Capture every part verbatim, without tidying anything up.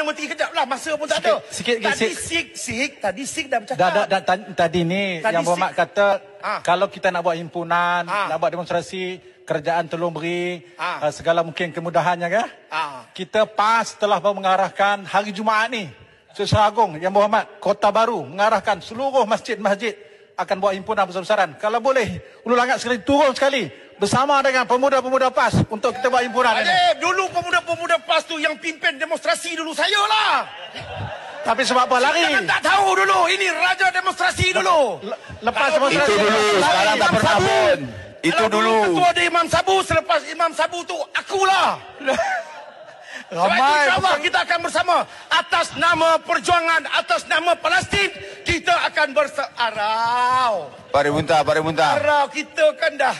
Menteri kejap lah. Masa pun tak ada. Sikit, sikit, tadi sikit. Sik, Sik, tadi Sik dah bercakap. Da, da, da, tadi ni Tadi yang berhormat Sik- kata Ah. kalau kita nak buat himpunan, Ah. nak buat demonstrasi, kerajaan tolong beri Ah. uh, segala mungkin kemudahannya kan. Ah. Kita PAS telah mengarahkan hari Jumaat ni Sultan Agong yang berhormat Kota Baru mengarahkan seluruh masjid-masjid akan buat himpunan besar-besaran. Kalau boleh Ulu Langat sekali turun sekali bersama dengan pemuda-pemuda PAS untuk kita buat himpunan ini. Adib, dulu pemuda-pemuda PAS tu yang pimpin demonstrasi dulu saya lah. Tapi sebab apa lari? Jangan tak tahu dulu. Ini raja demonstrasi dulu. Le- Lepas Kalau demonstrasi Itu dulu, lari. sekarang tak Imam pernah Sabu. pun. Itu Kalau dulu. ketua dia Imam Sabu, selepas Imam Sabu tu akulah. Sebab itu Ramai insyaAllah bukan- kita akan bersama. Atas nama perjuangan, atas nama Palestin, kita akan bersarau. Pari muntah, pari muntah. Arau kita kan dah.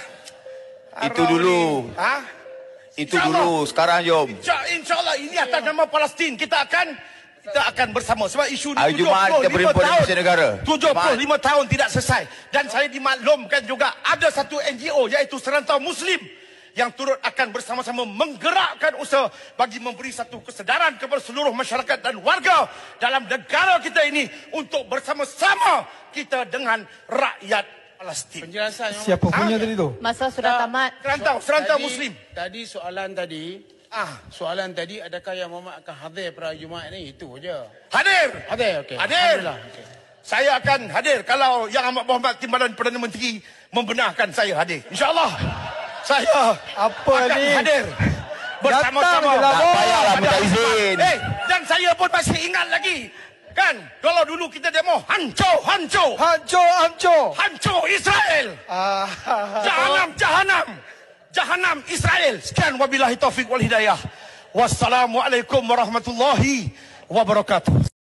Itu arau dulu. ni. Ha? Itu InsyaAllah. dulu, sekarang jom. Insya, InsyaAllah ini atas nama Palestin. Kita akan kita akan bersama. Sebab isu ni Hari Jumaat kita perhimpunan Malaysia Negara. tujuh puluh lima tahun tidak selesai. Dan saya dimaklumkan juga ada satu N G O iaitu Serantau Muslim yang turut akan bersama-sama menggerakkan usaha bagi memberi satu kesedaran kepada seluruh masyarakat dan warga dalam negara kita ini untuk bersama-sama kita dengan rakyat Palestin. Penjelasan yang Siapa punya tadi tu? Masa sudah tamat. Serantau, Serantau tadi, Muslim. Tadi soalan tadi, Ah, soalan tadi adakah yang Muhammad akan hadir pada Jumaat ni? Itu je. hadir. Hadir, okey. Hadir. Alhamdulillah. Okay. Saya akan hadir kalau Yang Amat Berhormat Timbalan Perdana Menteri membenarkan saya hadir. InsyaAllah saya Apa akan ni? hadir bersama-sama. Datang je lah, Tak payahlah minta izin. Eh, dan saya pun masih ingat lagi. Kan, kalau dulu kita demo, hancur, hancur. Hancur, hancur. Hancur Israel. Ah, Jahanam, jahanam. Jahanam Israel. Sekian wabillahi taufik wal hidayah. Wassalamualaikum warahmatullahi wabarakatuh.